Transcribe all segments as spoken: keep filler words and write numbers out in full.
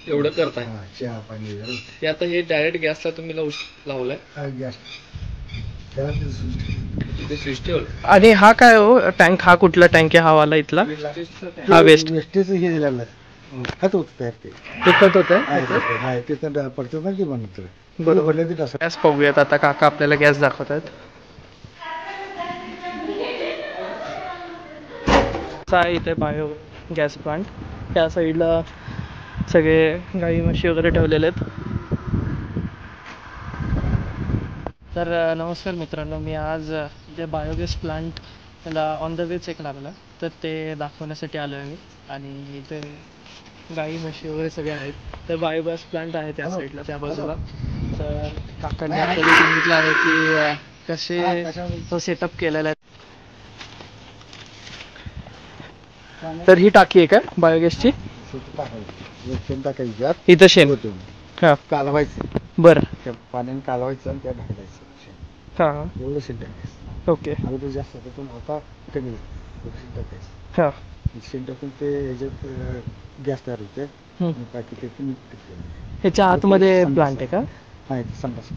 एवढं करताय हा, चहा पाणी जरूर. ते आता हे डायरेक्ट गॅसला तुम्ही लावू लावलाय हा, गॅस त्याला ते स्विच ते स्विच ठेवलं. आणि हा काय हो टँक, हा कुठला टँक आहे हा वाला इथला? हा वेस्ट वेस्टेज हे दिलेलं आहे. खत होत तयार ते ते खत होत आहे ते तर पडतं ना की बनत बरोबर. भरले ते तसं. गॅस पाहूयात आता, काका आपल्याला गॅस दाखवत आहेत. आहे इथे बायो गॅस प्लांट, त्या साईडला सगळे गाई म्हशी वगैरे ठेवलेले आहेत. तर नमस्कार मित्रांनो, मी आज जे बायोगॅस प्लांट त्याला ऑन द वेच एक लागला, तर ते दाखवण्यासाठी आलो आहे मी. आणि इथे गाई म्हशी वगैरे सगळे आहेत. तर बायोगॅस प्लांट आहे त्या साईडला, त्या बाजूला. तर काकांनी आपल्याला सांगितलं आहे की कसे तो सेटअप केलेला आहे. तर ही टाकी आहे का बायोगॅसची? टाकायची इथं शेण हां कालवायचं, बरं त्या पाण्याने कालवायचं आणि त्या ढाकायचं. हां एवढं शेण टाकायचं. ओके अगोदर जास्त त्यातून आता कमी शेण टाकायचं. हां शेण टाकून ते ह्याच्यात गॅस तयार होते आणि बाकी ते निघते. ह्याच्या आतमध्ये प्लांट आहे का? हा, संडास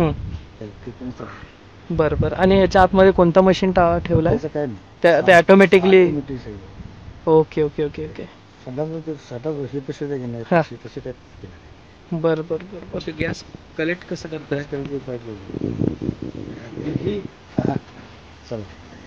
बरं बरं. आणि ह्याच्या आतमध्ये कोणतं मशीन टा ठेवलं आहे? त्याचं काय नाही, त्या ते ऑटोमॅटिकली? ऑटोमॅटिक सगळं. Okay okay okay okay. संडास संडास हे पैसे ते घेणार हां. तसे तसे त्यात घेणार. बरं बरं बरं बरं. ते गॅस कलेक्ट कसं करताय? हां चला.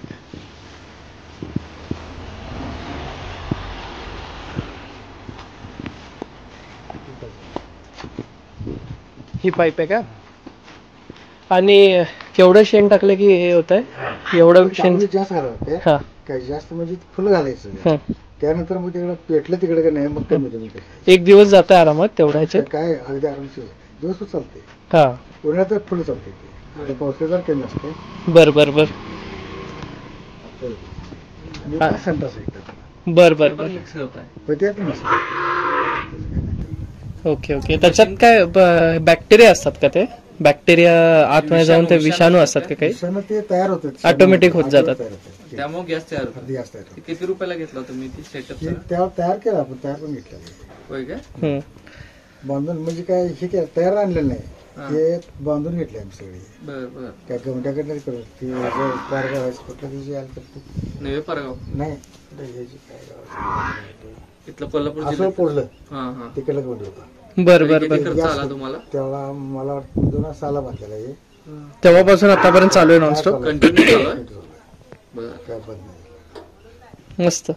ही पाईप आहे का? आणि एवढं शेण टाकलं की हे होत आहे? एवढं शेण जास्त घालावं. हां काय जास्त म्हणजे फुलं घालायचं. हां. त्यानंतर मग तिकडे पेटलं तिकडे का नाही मग कमी कमी एक दिवस जातं आरामात तेवढ्या ह्याच्यात? काय अगदी आरामशीर दिवस चालते. हां उन्हाळ्यात तर फुलं चालते ते, पावसाळ्यात कमी असते. बरं बरं बरं आणि संडास आहे. बरं बरं बरं. मिक्स होत आहे. पण त्यात नसतं. Okay okay. त्याच्यात काय बॅक्टेरिया असतात का? ते बॅक्टेरिया आतमध्ये जाऊन ते विषाणू असतात का काही? विषाणू ते तयार होतात, ऑटोमॅटिक होत जातात. त्यामुळे गॅस तयार होतो. गॅस तयार होतो. किती रुपयाला घेतला तुम्ही ती सेटअप? त्याला तयार केला आपण, तयार पण घेतलेलं. होय काय? हम्म. बांधून म्हणजे काय हे केलं, तयार आणलेलं नाही, ते बांधून घेतले आम्ही सगळे. बर बर. काय गमट्याकडनं करत ते पारगाव आहे कुठलं तिची आलं तर नवे पारगाव नाही ह्याची काय गाव इथलं कोल्हापूर असं जिल्ह्यात. पोडलं हां हां. तिकडलं कोण होता. बरं बरं किती बरं. खर्च आला तुम्हाला? त्याला मला वाटतं दोन साला बांधलेला आहे. तेव्हापासून आतापर्यंत चालू आहे नॉनस्टॉप? कंटिन्यू चालू आहे? बरं. काय बंद नाही. मस्त.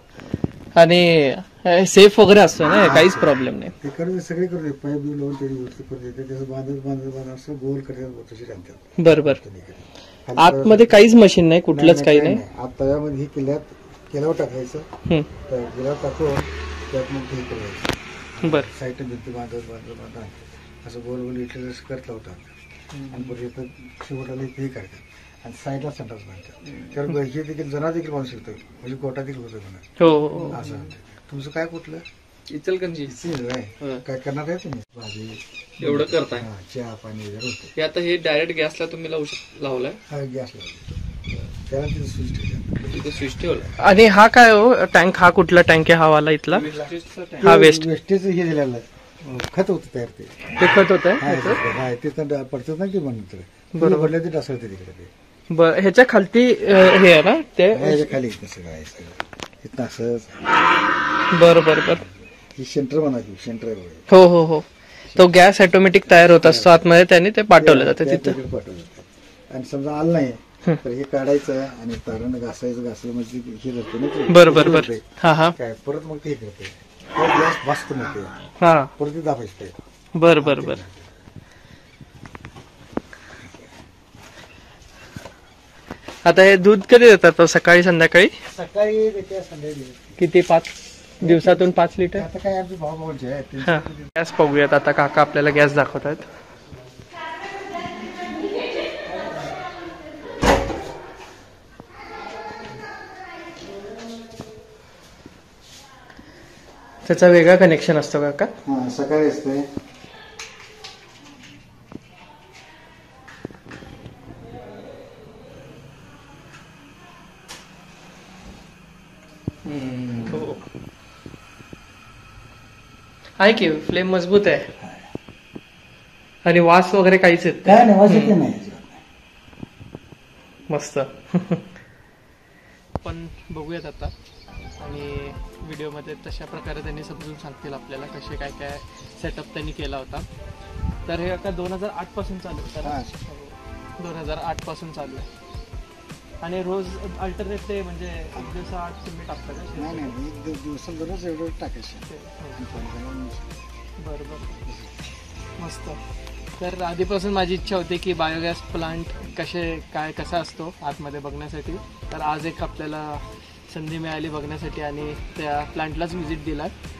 आणि सेफ वगैरे असतो ना, काहीच प्रॉब्लेम नाही. ते करून सगळे करून देते, पाईप बी लावून त्यांनी व्यवस्थित करून देते. त्याचं बांधत बांधत बांधत असं गोल करतात तशी आणतात. बरं बरं. आतमध्ये काहीच मशीन नाही, कुठलंच काही नाही? आता तव्यामध्ये हे केल्यात केल्यावर टाकायचं, हम्म. तर गेल्यावर टाकून त्यात मग हे करायचं. बरं. साईडने भिंती बांधत बांधत बांधत असं गोल गोल इटलं असं करत लावतात. आणि परत इथं शेवटाला हे करतात आणि साईडला संडास बांधतात. तर हे देखील जना देखील बांधू शकतो, म्हणजे गोटा देखील होतं म्हणा. हो. असं तुमचं काय कुठलं? इचलकरंजी. काय करणार आहे तुम्ही? भाजी एवढं करताय? हा, चहा पाणी वगैरे होतं. ते आता हे डायरेक्ट गॅसला तुम्ही लावू लावलाय? हा, गॅस लावला त्याला तिथे स्विच ठेवलं. तिथे स्विच ठेवलं. आणि हा काय हो टँक, हा कुठला टँक आहे हा वाला इथला? हा वेस्ट वेस्टेज हे दिलेलं आहे, खत होतं तयार ते ते खत होत आहे. हा, ते तर पडतं ना की म्हणत बरोबर भरले ते ढासळते तिकडे ते. बरं. ह्याच्या खालती हे आहे ना ते? ह्याच्या खाली इथं सगळं आहे, सगळं इथं असंच. बरं बरं बरं. ही सेंटर म्हणायची, सेंटर हो हो हो. तो गॅस ऑटोमॅटिक तयार होत असतो आतमध्ये, त्याने ते पाठवलं जातं तिथं. पाठवलं जातं. आणि समजा आलं नाही तर हे काढायचं आणि तारण घासायचं, घासलं म्हणजे हे जाते ना. बरं बरं बरं. हा हा. काय परत मग ते हे करते, गॅस भासतो मग ते हा. परत ते दाबायचं ते. बरं बरं बरं. आता हे दूध कधी देतात? सकाळी संध्याकाळी? सकाळी देते, संध्याकाळी. किती? पाच दिवसातून पाच लिटर? आता काय आमचे भाऊ भाऊचे आहे. हा. गॅस पाहूयात आता, काका आपल्याला गॅस दाखवत आहेत. त्याचा वेगळा कनेक्शन असतो काका? हा, सकाळी असते. आहे की फ्लेम मजबूत आहे आणि वास वगैरे काहीच येत काय नाही वास येते नाही अजिबात नाही. मस्त. पण बघूयात आता आणि व्हिडिओमध्ये तशा प्रकारे त्यांनी समजून सांगतील आपल्याला कसे काय काय सेटअप त्यांनी केला होता. तर हे आता दोन हजार आठ पासून चालू आहे हा. दोन हजार आठ पासून चालू आहे आणि रोज अल्टरनेट ते म्हणजे एक दिवसा आठ तुम्ही टाकता का? नाही नाही एक दिव- दिवसाला दररोज एवढं टाकायचं. बरं बरं मस्त. तर आधीपासून माझी इच्छा होती की बायोगॅस प्लांट कसे काय कसा असतो आतमध्ये बघण्यासाठी. तर आज एक आपल्याला संधी मिळाली बघण्यासाठी आणि त्या प्लांटलाच व्हिजिट दिला.